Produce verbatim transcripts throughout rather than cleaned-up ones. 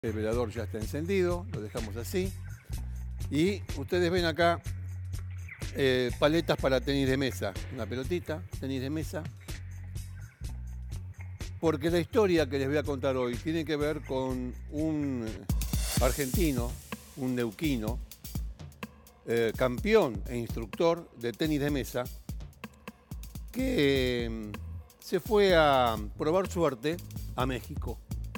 El velador ya está encendido, lo dejamos así. Y ustedes ven acá eh, paletas para tenis de mesa. Una pelotita, tenis de mesa. Porque la historia que les voy a contar hoy tiene que ver con un argentino, un neuquino, eh, campeón e instructor de tenis de mesa, que eh, se fue a probar suerte a México.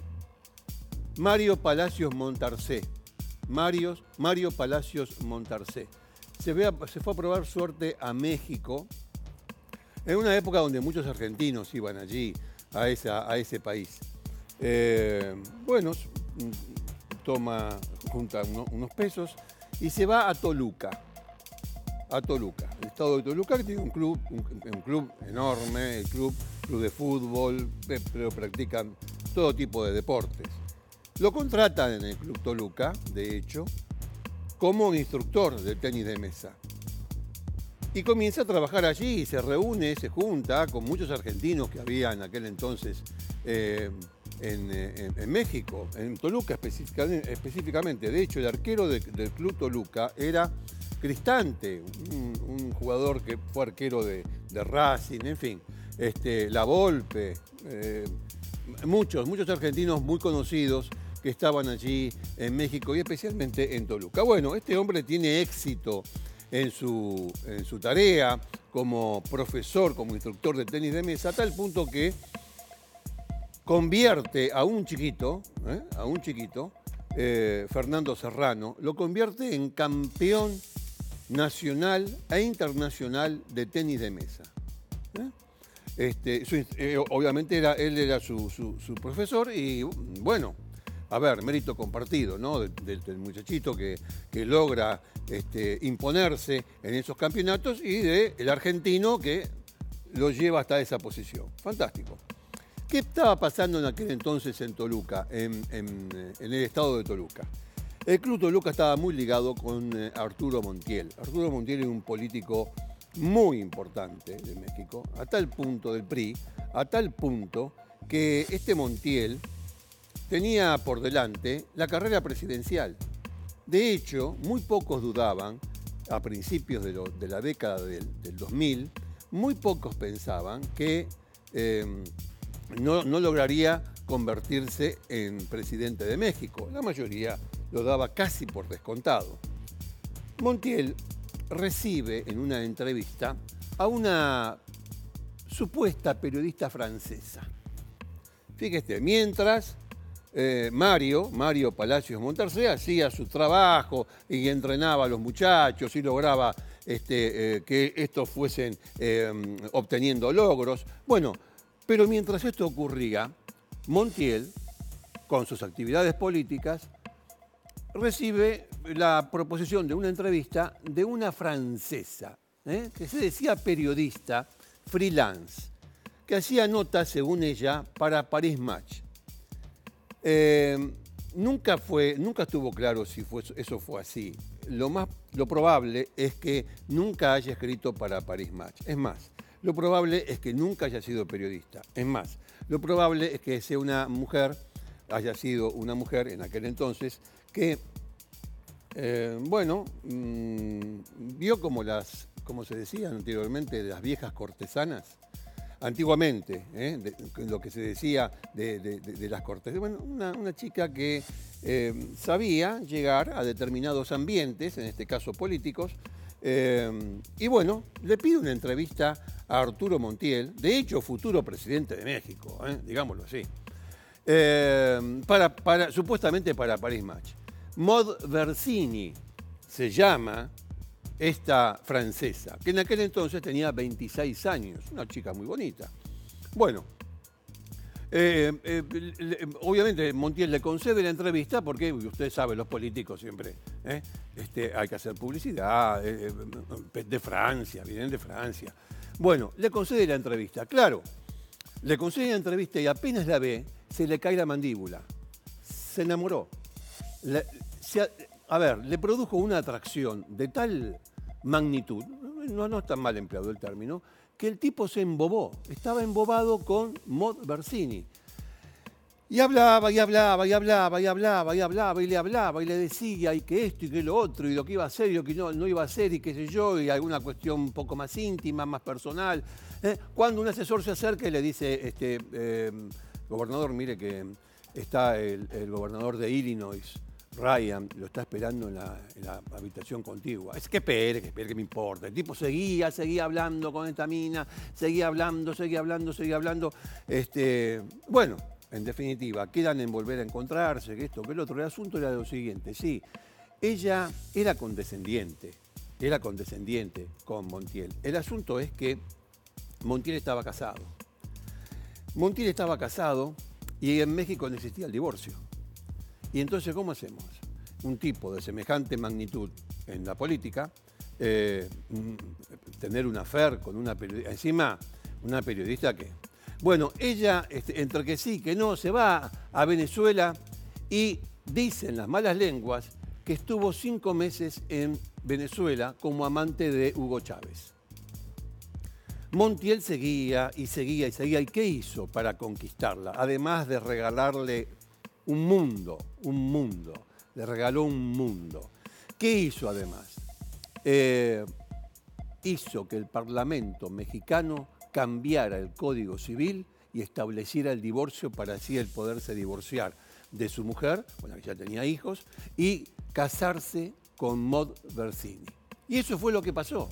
Mario Palacios Montarcé. Mario, Mario Palacios Montarcé. Se, ve a, se fue a probar suerte a México en una época donde muchos argentinos iban allí, a, esa, a ese país. Eh, bueno, toma, junta uno, unos pesos y se va a Toluca. A Toluca, el estado de Toluca, que tiene un club, un, un club enorme, el club, club de fútbol, pero practican todo tipo de deportes. Lo contratan en el Club Toluca, de hecho, como instructor de tenis de mesa. Y comienza a trabajar allí y se reúne, se junta con muchos argentinos que había en aquel entonces eh, en, en, en México, en Toluca específicamente, específicamente. De hecho, el arquero de, del Club Toluca era Cristante, un, un jugador que fue arquero de, de Racing, en fin, este, La Volpe, eh, muchos, muchos argentinos muy conocidos que estaban allí en México y especialmente en Toluca. Bueno, este hombre tiene éxito en su, en su tarea como profesor, como instructor de tenis de mesa, a tal punto que convierte a un chiquito, ¿eh? a un chiquito, eh, Fernando Serrano, lo convierte en campeón nacional e internacional de tenis de mesa. ¿eh? Este, su, eh, obviamente era, él era su, su, su profesor y bueno, a ver, mérito compartido, ¿no? Del, del muchachito que, que logra este, imponerse en esos campeonatos y del argentino que lo lleva hasta esa posición. Fantástico. ¿Qué estaba pasando en aquel entonces en Toluca, en, en, en el estado de Toluca? El Club Toluca estaba muy ligado con eh, Arturo Montiel. Arturo Montiel era un político muy importante de México, a tal punto del P R I, a tal punto que este Montiel tenía por delante la carrera presidencial. De hecho, muy pocos dudaban, a principios de, lo, de la década del, del dos mil, muy pocos pensaban que eh, no, no lograría convertirse en presidente de México. La mayoría lo daba casi por descontado. Montiel recibe en una entrevista a una supuesta periodista francesa. Fíjese, mientras eh, Mario, Mario Palacios Montarcé hacía su trabajo y entrenaba a los muchachos y lograba este, eh, que estos fuesen eh, obteniendo logros. Bueno, pero mientras esto ocurría, Montiel, con sus actividades políticas, recibe la proposición de una entrevista de una francesa, ¿eh? que se decía periodista freelance, que hacía notas, según ella, para Paris Match. Eh, nunca, fue, nunca estuvo claro si fue, eso fue así. Lo, más, lo probable es que nunca haya escrito para Paris Match. Es más, lo probable es que nunca haya sido periodista. Es más, lo probable es que sea una mujer, haya sido una mujer en aquel entonces, que, eh, bueno, mmm, vio como las, como se decía anteriormente, las viejas cortesanas, antiguamente, ¿eh? de, lo que se decía de, de, de, de las cortesanas. Bueno, una, una chica que eh, sabía llegar a determinados ambientes, en este caso políticos, eh, y bueno, le pide una entrevista a Arturo Montiel, de hecho futuro presidente de México, ¿eh? digámoslo así, eh, para, para, supuestamente para Paris Match. Maud Versini se llama esta francesa, que en aquel entonces tenía veintiséis años, una chica muy bonita. Bueno, eh, eh, le, obviamente Montiel le concede la entrevista porque usted sabe, los políticos siempre ¿eh? este, hay que hacer publicidad, eh, de Francia, vienen de Francia. Bueno, le concede la entrevista, claro, le concede la entrevista y apenas la ve, se le cae la mandíbula, se enamoró. La, se, a ver, le produjo una atracción de tal magnitud, no, no está mal empleado el término, que el tipo se embobó, estaba embobado con Maud Versini. Y hablaba, y hablaba, y hablaba, y hablaba, y hablaba, y le hablaba, y le decía, y que esto, y que lo otro, y lo que iba a hacer, y lo que no, no iba a hacer, y qué sé yo, y alguna cuestión un poco más íntima, más personal. ¿eh? Cuando un asesor se acerca y le dice, este, eh, gobernador, mire que está el, el gobernador de Illinois, Ryan, lo está esperando en la, en la habitación contigua. Es que espere, que espere, que me importa. El tipo seguía, seguía hablando con esta mina, seguía hablando, seguía hablando, seguía hablando. Este, bueno, en definitiva, quedan en volver a encontrarse, que esto, que el otro. El asunto era lo siguiente, sí, ella era condescendiente, era condescendiente con Montiel. El asunto es que Montiel estaba casado. Montiel estaba casado y en México no existía el divorcio. Y entonces, ¿cómo hacemos? Un tipo de semejante magnitud en la política, eh, tener una affair con una periodista, encima una periodista que... Bueno, ella, este, entre que sí, que no, se va a Venezuela y dicen las malas lenguas que estuvo cinco meses en Venezuela como amante de Hugo Chávez. Montiel seguía y seguía y seguía. ¿Y qué hizo para conquistarla? Además de regalarle un mundo, un mundo. Le regaló un mundo. ¿Qué hizo además? Eh, hizo que el Parlamento mexicano cambiara el Código Civil y estableciera el divorcio para así él poderse divorciar de su mujer, bueno, que ya tenía hijos, y casarse con Maud Bersini. Y eso fue lo que pasó.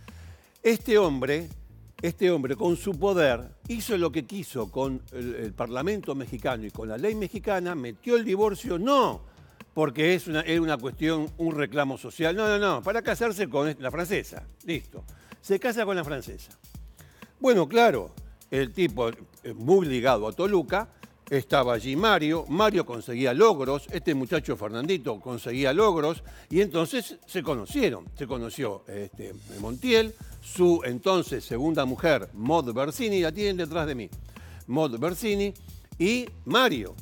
Este hombre, este hombre con su poder hizo lo que quiso con el, el Parlamento mexicano y con la ley mexicana, metió el divorcio, no porque es una, era una cuestión, un reclamo social, no, no, no, para casarse con la francesa, listo. Se casa con la francesa. Bueno, claro, el tipo muy ligado a Toluca, estaba allí Mario, Mario conseguía logros, este muchacho Fernandito conseguía logros, y entonces se conocieron. Se conoció este, Montiel, su entonces segunda mujer, Maud Bersini, la tienen detrás de mí, Maud Bersini, y Mario.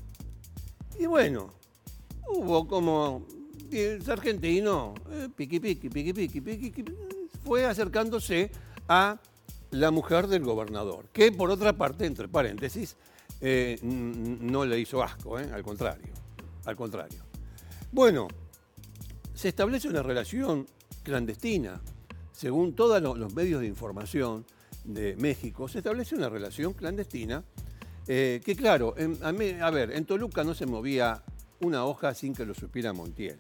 Y bueno, hubo como el argentino, eh, piqui, piqui, piqui, piqui, piqui, piqui, fue acercándose a la mujer del gobernador, que por otra parte, entre paréntesis, eh, no le hizo asco, eh, al contrario, al contrario. Bueno, se establece una relación clandestina, según todos los medios de información de México, se establece una relación clandestina, eh, que claro, en, a, mí, a ver, en Toluca no se movía una hoja sin que lo supiera Montiel.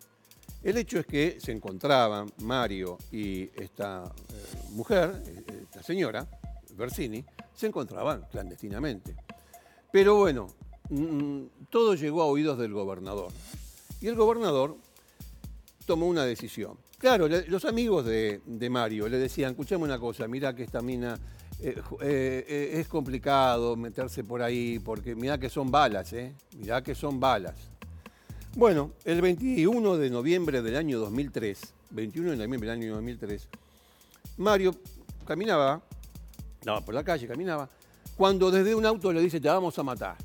El hecho es que se encontraban Mario y esta eh, mujer, esta señora, Bersini, se encontraban clandestinamente. Pero bueno, mmm, todo llegó a oídos del gobernador. Y el gobernador tomó una decisión. Claro, le, los amigos de, de Mario le decían, escuchame una cosa, mirá que esta mina eh, eh, es complicado meterse por ahí, porque mirá que son balas, eh, mirá que son balas. Bueno, el veintiuno de noviembre del año dos mil tres, veintiuno de noviembre del año dos mil tres, Mario caminaba, no, por la calle caminaba, cuando desde un auto le dice, te vamos a matar.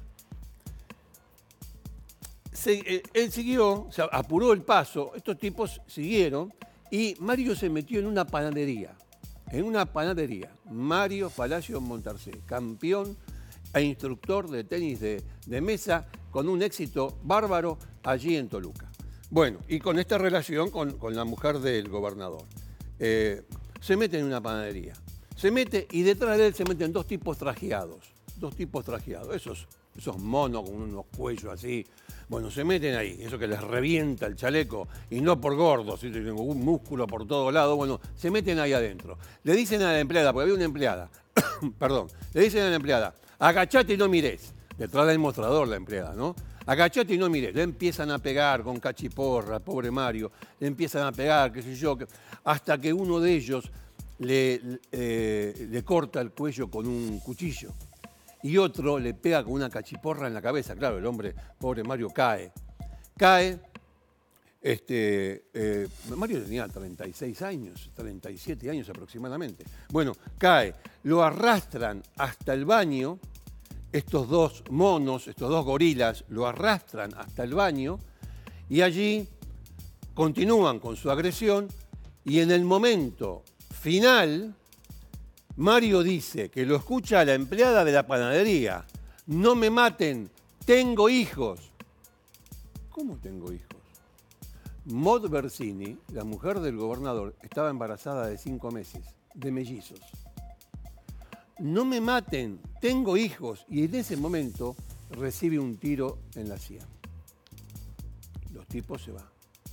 Se, eh, él siguió, o sea, apuró el paso, estos tipos siguieron y Mario se metió en una panadería, en una panadería. Mario Palacio Montarsé, campeón e instructor de tenis de, de mesa, con un éxito bárbaro allí en Toluca. Bueno, y con esta relación con, con la mujer del gobernador. Eh, se mete en una panadería. Se mete y detrás de él se meten dos tipos trajeados. Dos tipos trajeados. Esos, esos monos con unos cuellos así. Bueno, se meten ahí. Eso que les revienta el chaleco. Y no por gordos, ¿sí? Tengo un músculo por todo lado. Bueno, se meten ahí adentro. Le dicen a la empleada, porque había una empleada. Perdón. Le dicen a la empleada, agachate y no mires. Detrás del mostrador la empleada, ¿no? Agachate y no mires. Le empiezan a pegar con cachiporra, pobre Mario. Le empiezan a pegar, qué sé yo. Que, hasta que uno de ellos le, eh, le corta el cuello con un cuchillo. Y otro le pega con una cachiporra en la cabeza. Claro, el hombre, pobre Mario, cae. Cae. Este, eh, Mario tenía treinta y seis años, treinta y siete años aproximadamente. Bueno, cae. Lo arrastran hasta el baño. Estos dos monos, estos dos gorilas, lo arrastran hasta el baño y allí continúan con su agresión y en el momento final, Mario dice que lo escucha a la empleada de la panadería, no me maten, Tengo hijos. ¿Cómo tengo hijos? Maud Bersini, la mujer del gobernador, estaba embarazada de cinco meses, de mellizos. No me maten, tengo hijos. Y en ese momento recibe un tiro en la sien. Los tipos se van.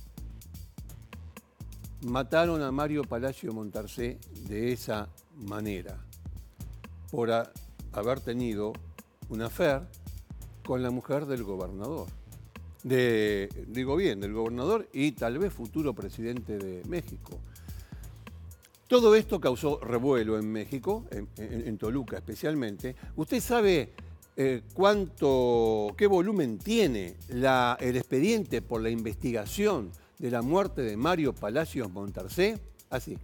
Mataron a Mario Palacio Montarsé de esa manera, por a, haber tenido una affair con la mujer del gobernador. De, digo bien, del gobernador y tal vez futuro presidente de México. Todo esto causó revuelo en México, en, en, en Toluca especialmente. ¿Usted sabe eh, cuánto, qué volumen tiene la, el expediente por la investigación de la muerte de Mario Palacios Montarsé? Así.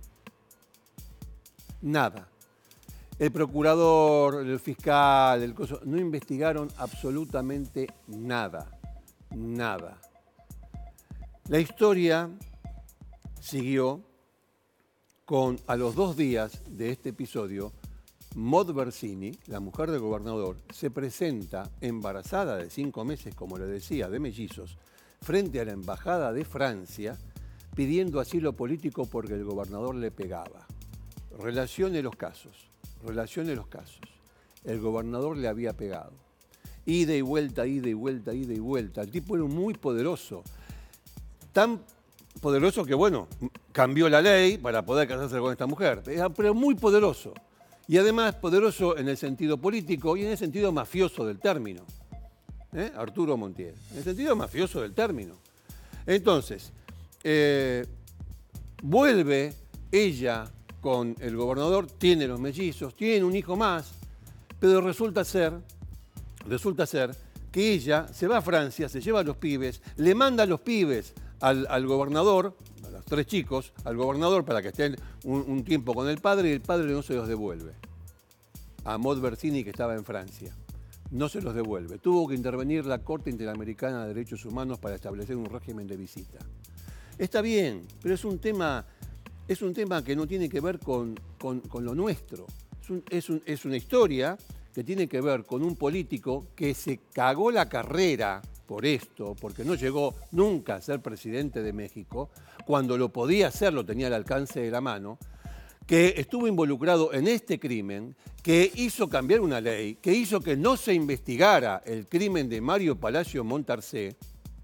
Nada. El procurador, el fiscal, el coso, no investigaron absolutamente nada. Nada. La historia siguió con, a los dos días de este episodio, Maud Bersini, la mujer del gobernador, se presenta embarazada de cinco meses, como le decía, de mellizos, frente a la embajada de Francia, pidiendo asilo político porque el gobernador le pegaba. Relacione los casos, relacione los casos. El gobernador le había pegado. Ida y vuelta, ida y vuelta, ida y vuelta. El tipo era muy poderoso. Tan poderoso que, bueno, cambió la ley para poder casarse con esta mujer. Pero muy poderoso. Y además poderoso en el sentido político y en el sentido mafioso del término. ¿Eh? Arturo Montiel. En el sentido mafioso del término. Entonces, eh, vuelve ella con el gobernador, tiene los mellizos, tiene un hijo más, pero resulta ser... Resulta ser que ella se va a Francia, se lleva a los pibes, le manda a los pibes al, al gobernador, a los tres chicos, al gobernador para que estén un, un tiempo con el padre y el padre no se los devuelve. A Maud Bersini, que estaba en Francia, no se los devuelve. Tuvo que intervenir la Corte Interamericana de Derechos Humanos para establecer un régimen de visita. Está bien, pero es un tema, es un tema que no tiene que ver con, con, con lo nuestro. Es, un, es, un, es una historia que tiene que ver con un político que se cagó la carrera por esto, porque no llegó nunca a ser presidente de México, cuando lo podía hacer, lo tenía al alcance de la mano, que estuvo involucrado en este crimen, que hizo cambiar una ley, que hizo que no se investigara el crimen de Mario Palacio Montarsé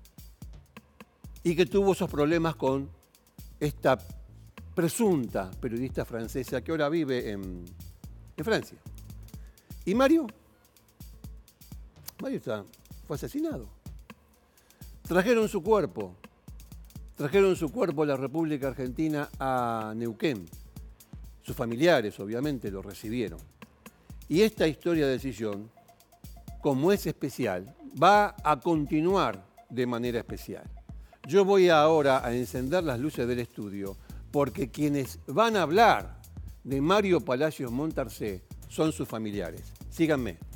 y que tuvo esos problemas con esta presunta periodista francesa que ahora vive en, en Francia. ¿Y Mario? Mario está, fue asesinado. Trajeron su cuerpo. Trajeron su cuerpo a la República Argentina, a Neuquén. Sus familiares, obviamente, lo recibieron. Y esta historia de decisión, como es especial, va a continuar de manera especial. Yo voy ahora a encender las luces del estudio porque quienes van a hablar de Mario Palacios Montarsé son sus familiares. Síganme.